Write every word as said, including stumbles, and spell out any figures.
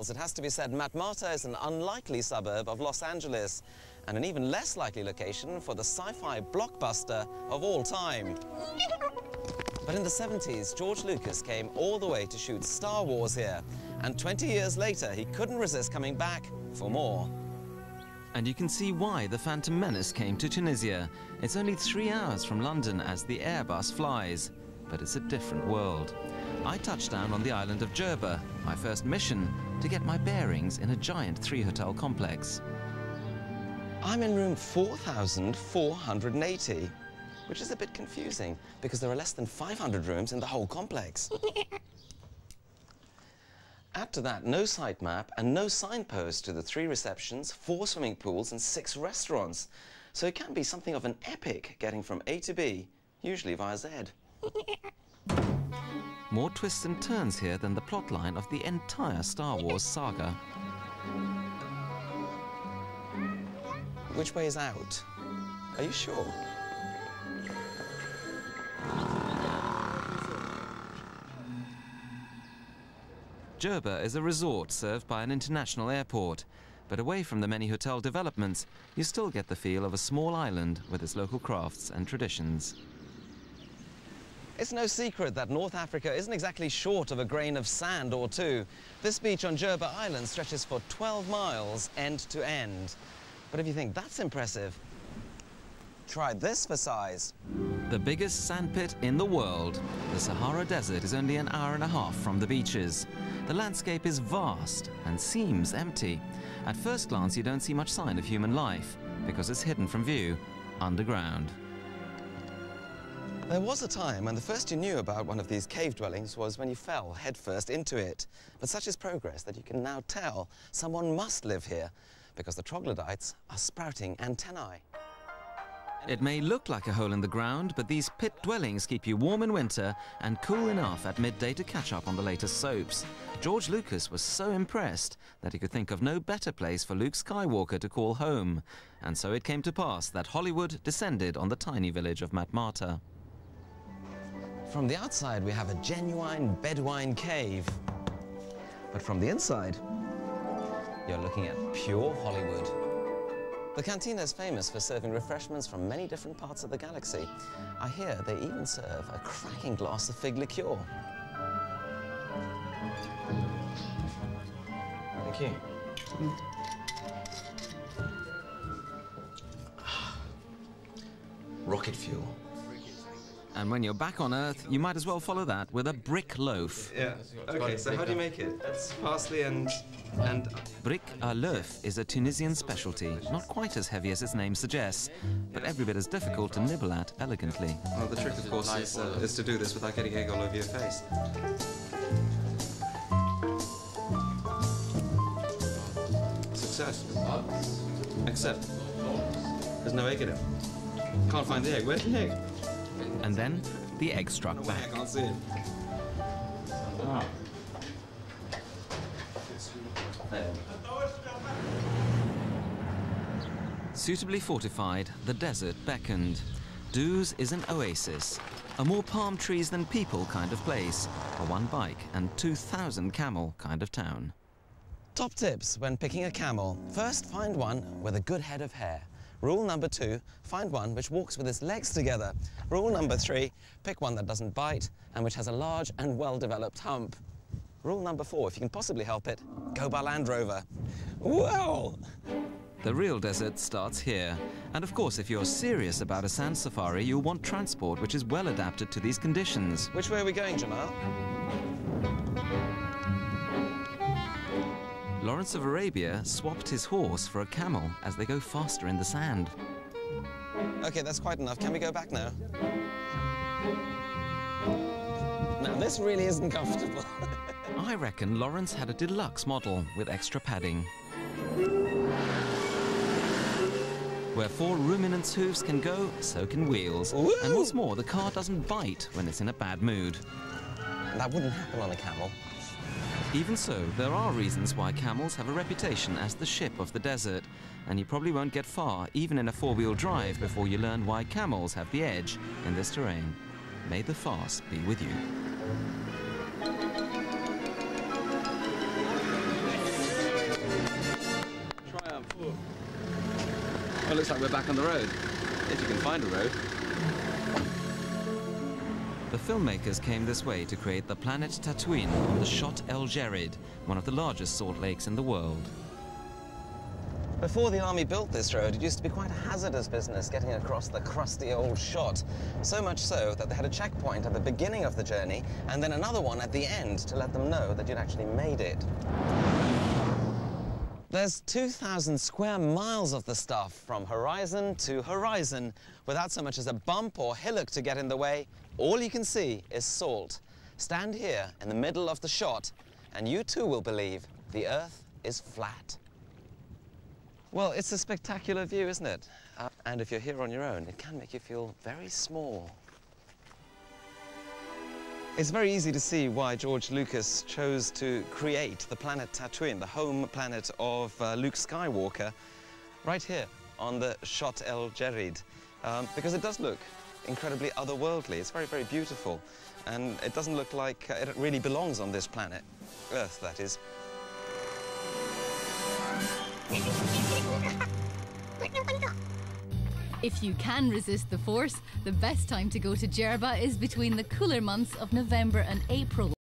It has to be said, Matmata is an unlikely suburb of Los Angeles and an even less likely location for the sci-fi blockbuster of all time. But in the seventies, George Lucas came all the way to shoot Star Wars here, and twenty years later, he couldn't resist coming back for more. And you can see why the Phantom Menace came to Tunisia. It's only three hours from London as the Airbus flies, but it's a different world. I touched down on the island of Jerba, my first mission, to get my bearings in a giant three-hotel complex. I'm in room four thousand four hundred eighty, which is a bit confusing because there are less than five hundred rooms in the whole complex. Add to that no site map and no signpost to the three receptions, four swimming pools and six restaurants. So it can be something of an epic getting from A to B, usually via Z. More twists and turns here than the plotline of the entire Star Wars saga. Which way is out? Are you sure? Jerba is a resort served by an international airport, but away from the many hotel developments, you still get the feel of a small island with its local crafts and traditions. It's no secret that North Africa isn't exactly short of a grain of sand or two. This beach on Jerba Island stretches for twelve miles end to end. But if you think that's impressive, try this for size. The biggest sandpit in the world. The Sahara Desert is only an hour and a half from the beaches. The landscape is vast and seems empty. At first glance, you don't see much sign of human life because it's hidden from view underground. There was a time when the first you knew about one of these cave dwellings was when you fell headfirst into it. But such is progress that you can now tell someone must live here because the troglodytes are sprouting antennae. It may look like a hole in the ground, but these pit dwellings keep you warm in winter and cool enough at midday to catch up on the latest soaps. George Lucas was so impressed that he could think of no better place for Luke Skywalker to call home. And so it came to pass that Hollywood descended on the tiny village of Matmata. From the outside, we have a genuine Bedouin cave. But from the inside, you're looking at pure Hollywood. The cantina is famous for serving refreshments from many different parts of the galaxy. I hear they even serve a cracking glass of fig liqueur. Thank you. Mm. Rocket fuel. And when you're back on Earth, you might as well follow that with a brick loaf. Yeah. Okay, so how do you make it? It's parsley and... and... Brick à l'œuf is a Tunisian specialty, not quite as heavy as its name suggests, but every bit as difficult to nibble at elegantly. Well, the trick, of course, is, uh, is to do this without getting egg all over your face. Success. Except, there's no egg in it. Can't find the egg. Where's the egg? And then the egg struck No, back. I can't see it. Ah. Suitably fortified, the desert beckoned. Duz is an oasis, a more palm trees than people kind of place, a one bike and two thousand camel kind of town. Top tips when picking a camel. First, find one with a good head of hair. Rule number two, find one which walks with its legs together. Rule number three, pick one that doesn't bite and which has a large and well-developed hump. Rule number four, if you can possibly help it, go by Land Rover. Whoa! The real desert starts here. And of course, if you're serious about a sand safari, you'll want transport which is well adapted to these conditions. Which way are we going, Jamal? Lawrence of Arabia swapped his horse for a camel as they go faster in the sand. Okay, that's quite enough. Can we go back now? Now, this really isn't comfortable. I reckon Lawrence had a deluxe model with extra padding. Where four ruminants' hooves can go, so can wheels. Woo! And what's more, the car doesn't bite when it's in a bad mood. That wouldn't happen on a camel. Even so, there are reasons why camels have a reputation as the ship of the desert, and you probably won't get far, even in a four-wheel drive, before you learn why camels have the edge in this terrain. May the farce be with you. Well, it looks like we're back on the road, if you can find a road. The filmmakers came this way to create the planet Tatooine on the Shot El Djerid, one of the largest salt lakes in the world. Before the army built this road, it used to be quite a hazardous business getting across the crusty old Shot. So much so that they had a checkpoint at the beginning of the journey and then another one at the end to let them know that you'd actually made it. There's two thousand square miles of the stuff from horizon to horizon without so much as a bump or hillock to get in the way. All you can see is salt. Stand here in the middle of the Shot and you too will believe the Earth is flat. Well, it's a spectacular view, isn't it? Uh, and if you're here on your own, it can make you feel very small. It's very easy to see why George Lucas chose to create the planet Tatooine, the home planet of uh, Luke Skywalker, right here on the Shot El Djerid, um, because it does look incredibly otherworldly. It's very, very beautiful, and it doesn't look like uh, it really belongs on this planet, Earth, that is. If you can resist the Force, the best time to go to Djerba is between the cooler months of November and April.